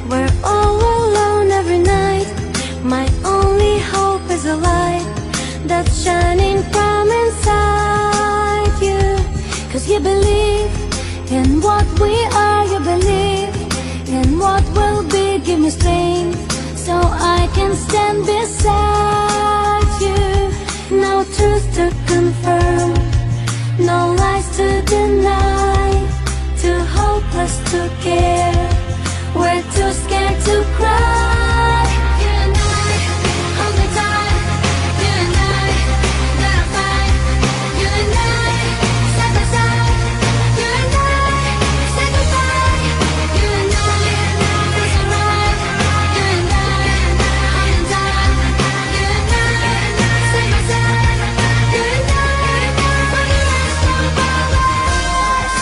We're all alone every night. My only hope is a light that's shining from inside you. 'Cause you believe in what we are, you believe in what will be. Give me strength so I can stand beside you. No truth to confirm, no lies to deny, too hopeless to care, we're too scared to cry. You and I, hold me tight. You and I, gotta fight. You and I, side by side. You and I, say goodbye. You and I, feels alright. You and I, hand in hand. You and I, side by side. You and I, for the rest of our lives.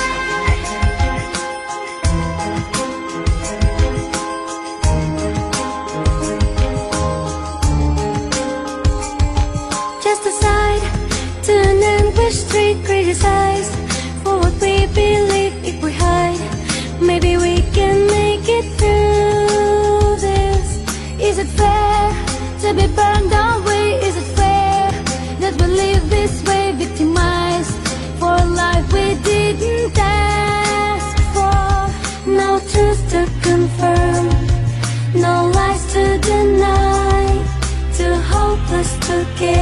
Just aside to an ambush street, criticized for what we believe. If we hide, maybe we can make it through this. Is it fair to be burned away? Is it fair that we live this way, victimized for a life we didn't ask for? No truth to confirm, no lies to deny, too hopeless to care.